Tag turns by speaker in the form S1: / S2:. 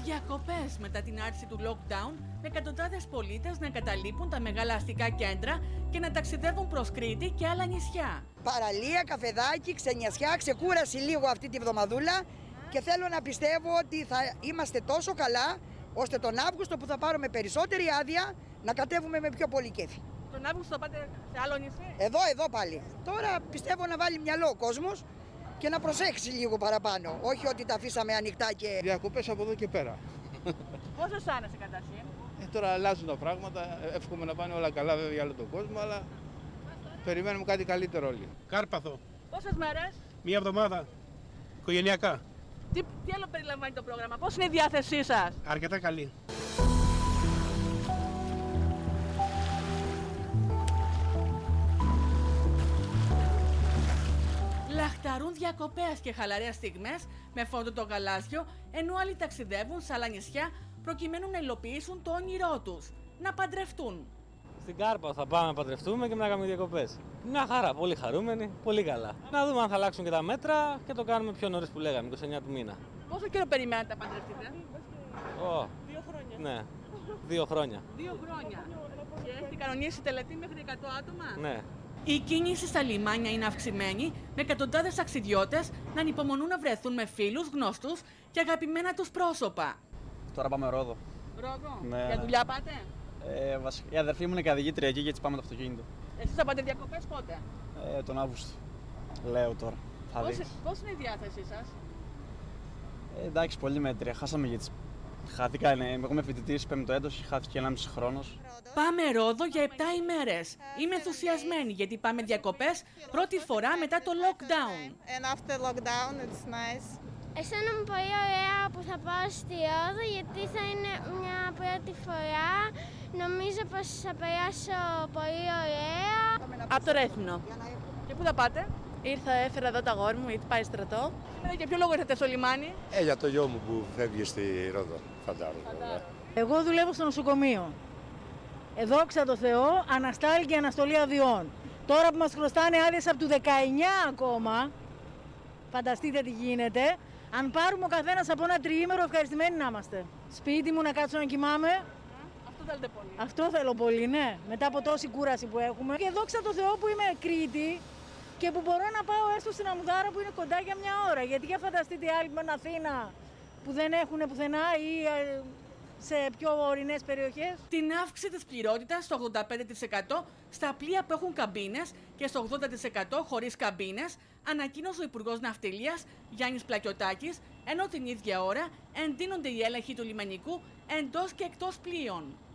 S1: Διακοπές μετά την άρση του lockdown, με εκατοντάδες πολίτες να εγκαταλείπουν τα μεγάλα αστικά κέντρα και να ταξιδεύουν προς Κρήτη και άλλα νησιά.
S2: Παραλία, καφεδάκι, ξενιασιά, ξεκούραση λίγο αυτή τη βδομαδούλα και θέλω να πιστεύω ότι θα είμαστε τόσο καλά ώστε τον Αύγουστο που θα πάρουμε περισσότερη άδεια να κατέβουμε με πιο πολύ κέφι.
S1: Τον Αύγουστο θα πάτε σε άλλο νησί?
S2: Εδώ πάλι. Τώρα πιστεύω να βάλει μυαλό ο κόσμος και να προσέξει λίγο παραπάνω. Όχι ότι τα αφήσαμε ανοιχτά και...
S3: Διακοπές από εδώ και πέρα.
S1: Πώς σας άρεσε καταρχήν?
S3: Τώρα αλλάζουν τα πράγματα. Εύχομαι να πάνε όλα καλά βέβαια για όλο τον κόσμο, αλλά περιμένουμε κάτι καλύτερο όλοι.
S4: Κάρπαθο.
S1: Πόσες μέρες?
S4: Μία εβδομάδα. Οικογενειακά.
S1: Τι άλλο περιλαμβάνει το πρόγραμμα, πώς είναι η διάθεσή σας?
S4: Αρκετά καλή.
S1: Λαχταρούν διακοπές και χαλαρές στιγμές με φόντο το γαλάζιο, ενώ άλλοι ταξιδεύουν σε άλλα νησιά προκειμένου να υλοποιήσουν το όνειρό τους, να παντρευτούν.
S5: Στην Κάρπαθο θα πάμε να παντρευτούμε και να κάνουμε διακοπές. Μια χαρά, πολύ χαρούμενοι, πολύ καλά. Να δούμε αν θα αλλάξουν και τα μέτρα και το κάνουμε πιο νωρίς που λέγαμε, 29 του μήνα.
S1: Πόσο καιρό περιμένετε να παντρευτείτε?
S5: 2 χρόνια. Ναι, 2 χρόνια.
S1: 2 χρόνια. Και έχετε κανονίσει τελετή μέχρι 100 άτομα?
S5: Ναι.
S1: Η κίνηση στα λιμάνια είναι αυξημένη, με εκατοντάδες ταξιδιώτες να ανυπομονούν να βρεθούν με φίλους, γνωστούς και αγαπημένα τους πρόσωπα.
S6: Τώρα πάμε Ρόδο.
S1: Ρόδο,
S6: Ναι,
S1: για
S6: ναι.
S1: δουλειά πάτε?
S6: Η αδερφή μου είναι καθηγήτρια εκεί και έτσι πάμε το αυτοκίνητο.
S1: Εσείς θα πάτε διακοπές πότε?
S6: Τον Αύγουστο. Λέω τώρα. Θα δεις.
S1: Πώς είναι η διάθεσή σας?
S6: Εντάξει, πολύ μέτρια. Χάσαμε γιατί χάθηκα. Εγώ είμαι φοιτητής, 5ο έτος, χάθηκε 1,5 χρόνος.
S1: Πάμε Ρόδο για 7 ημέρες. Είμαι ενθουσιασμένη γιατί πάμε διακοπές πρώτη φορά μετά το lockdown.
S7: And after lockdown, it's nice.
S8: Αισθάνομαι πολύ ωραία που θα πάω στη Ρόδο γιατί θα είναι μια πρώτη φορά. Νομίζω πως θα περάσω πολύ ωραία.
S1: Από το Ρέθυμνο. Και πού θα πάτε?
S9: Έφερα εδώ το αγόρι μου γιατί πάει στρατό.
S1: Για ποιο λόγο ήρθατε στο λιμάνι?
S10: Για το γιο μου που φεύγει στη Ρόδο, φαντάζομαι.
S9: Εγώ δουλεύω στο νοσοκομείο. Δόξα τω Θεώ, αναστάλει και αναστολή αδειών. Τώρα που μας χρωστάνε άδειες από του 19 ακόμα, φανταστείτε τι γίνεται. Αν πάρουμε ο καθένας από ένα τριήμερο, ευχαριστημένοι να είμαστε. Σπίτι μου να κάτσω να κοιμάμαι.
S1: Αυτό θέλετε πολύ.
S9: Αυτό θέλω πολύ, ναι. Μετά από τόση κούραση που έχουμε. Και δόξα τω Θεώ που είμαι Κρήτη και που μπορώ να πάω έστω στην Αμουδάρα που είναι κοντά για μια ώρα. Γιατί για φανταστείτε οι άλλοι με την Αθήνα που δεν έχουν πουθενά ή σε πιο ορεινές περιοχές.
S1: Την αύξηση της πληρότητας στο 85% στα πλοία που έχουν καμπίνες και στο 80% χωρίς καμπίνες ανακοίνωσε ο Υπουργός Ναυτιλίας Γιάννης Πλακιωτάκης, ενώ την ίδια ώρα εντείνονται οι έλεγχοι του λιμενικού εντός και εκτός πλοίων.